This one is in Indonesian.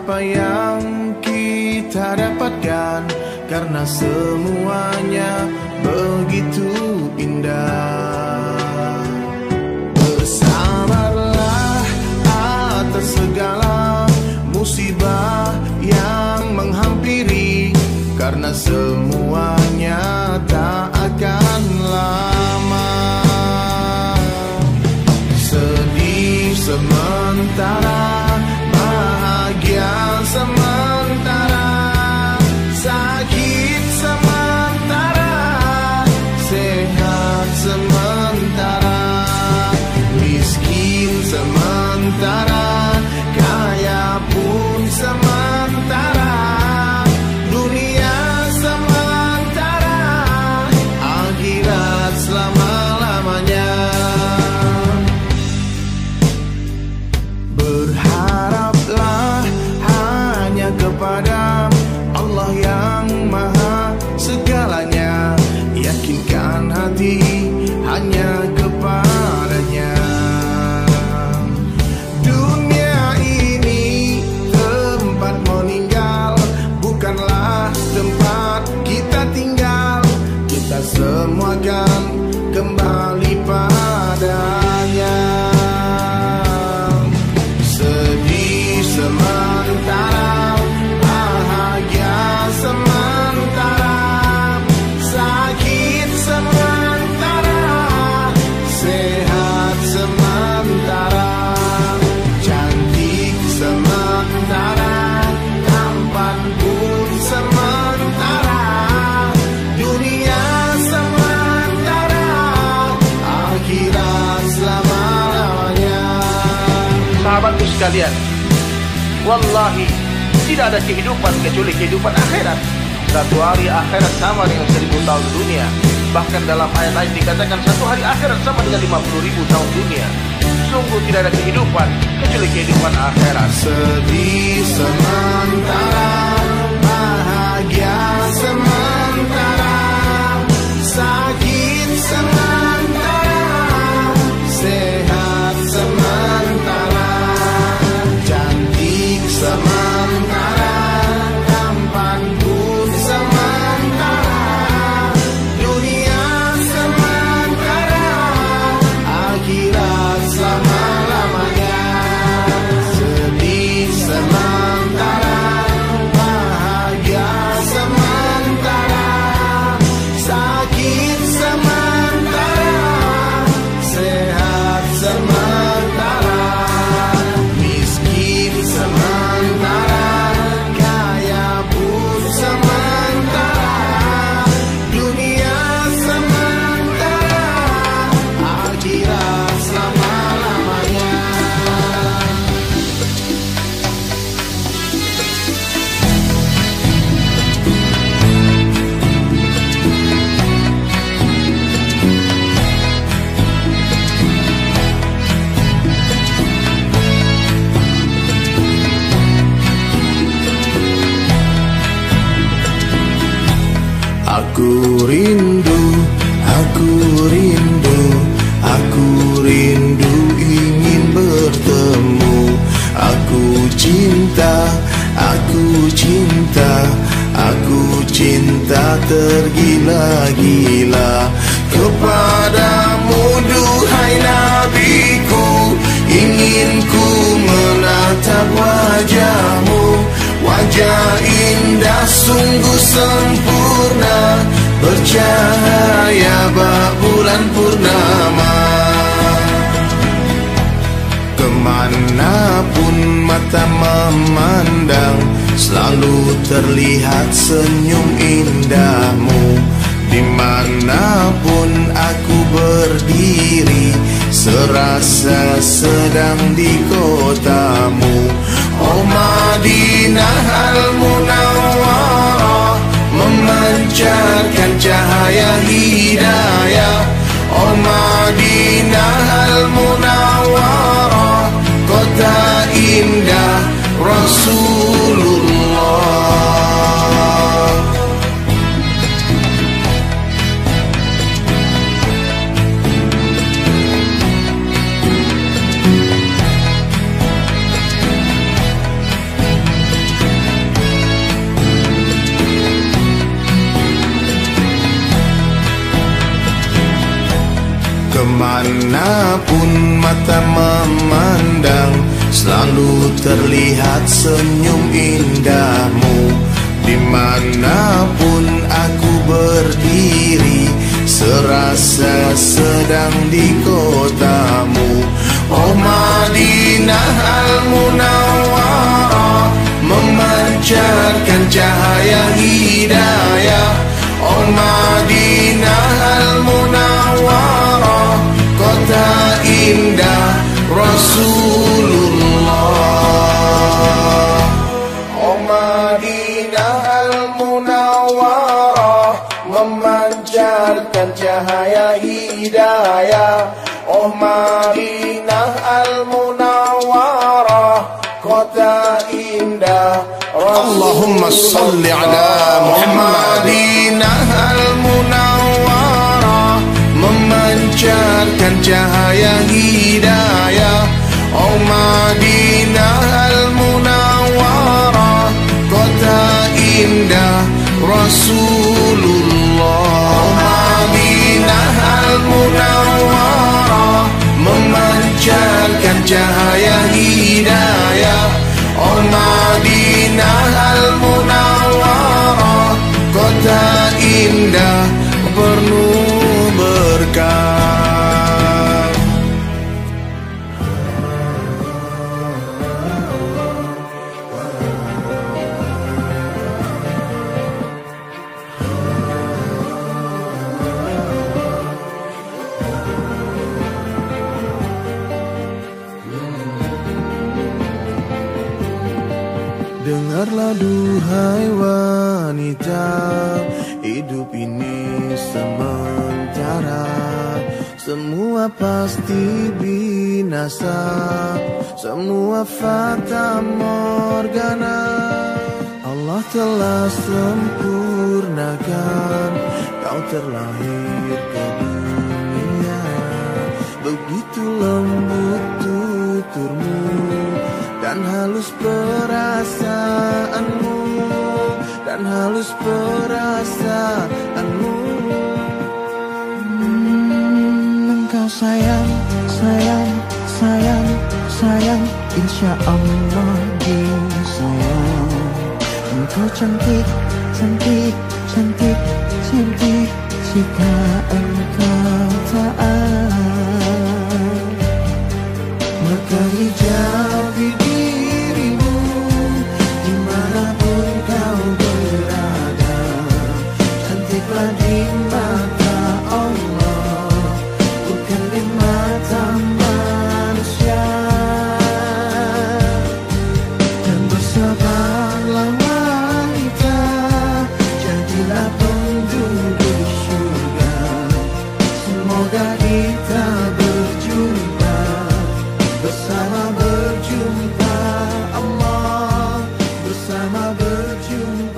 apa yang kita dapatkan, karena semuanya begitu indah. Bersabarlah atas segala musibah yang menghampiri, karena semuanya tak akan lama. Sedih sementara, bahagia sementara, sakit sementara, sehat sementara, miskin sementara, kaya pun sementara, dunia sementara, akhirat selama-lamanya. Berharaplah hanya kepada Allah yang maha segalanya, yakinkan hati hanya kepadanya. Dunia ini tempat meninggal, bukanlah tempat kita tinggal. Kita semua akan kembali padanya. Sedih sementara, bahagia sementara, sakit sementara, sehat sementara, cantik sementara, tampan pun sementara, dunia sementara, akhirat selama-lamanya. Sahabatku sekalian, wallahi tidak ada kehidupan kecuali kehidupan akhirat. Satu hari akhirat sama dengan 1000 tahun dunia. Bahkan dalam ayat lain dikatakan satu hari akhirat sama dengan 50.000 tahun dunia. Sungguh tidak ada kehidupan kecuali kehidupan akhirat. Sedih sementara, bahagia sementara, sakit sementara, sehat sementara, cantik sementara, tampan pun sementara, dunia sementara, akhirat selama-lamanya. Sedih sementara, bahagia sementara, sakit sementara, sehat sementara, miskin sementara, kaya pun sementara, dunia sementara, akhirat selama-lamanya. Aku rindu, aku rindu, aku rindu ingin bertemu. Aku cinta, aku cinta, aku cinta tergila-gila kepadamu, duhai nabiku. Ingin ku menatap wajahmu, wajah indah sungguh sempurna, bercahaya bak bulan purnama. Kemanapun mata memandang, selalu terlihat senyum indahmu. Dimanapun aku berdiri, serasa sedang di kotamu. Oh Madinah Al-Munawwarah, memancarkan cahaya hidayah. Oh Madinah Al-Munawwarah, kota indah Rasulullah. Kemanapun mata memandang, selalu terlihat senyum indahmu. Dimanapun aku berdiri, serasa sedang di kotamu. Oh Madinah Al-Munawwarah, memancarkan cahaya hidayah. Oh Madinah Al-Munawwarah, kota indah Rasulullah. Oh Madinah Al-Munawwarah, memancarkan cahaya hidayah. Oh Madinah Al-Munawwarah, kota indah Rasulullah. Allahumma salli ala Muhammad. Madinah Al-Munawwarah, memancarkan cahaya hidayah. Oh Madinah Al-Munawwarah, kota indah Rasulullah. Oh Madinah Al-Munawwarah, memancarkan cahaya hidayah. Oh Madinah Al-Munawwarah, kota indah penuh berkah. Dengarlah duhai wanita, hidup ini sementara, semua pasti binasa, semua fata morgana. Allah telah sempurnakan kau terlahir ke dunia, begitu lembut tuturmu dan halus perasaanmu, dan halus perasaanmu. Engkau sayang, sayang, sayang, sayang, insya Allah disayang. Engkau cantik, cantik, cantik, cantik, jika engkau taat. Maka hijabi dirimu dimanapun kau berada, cantiklah di mata Allah, bukan di mata manusia. Dan bersabarlah wanita, jadilah penduduk surga. Semoga kita berjumpa, bersama berjumpa Allah, bersama berjumpa.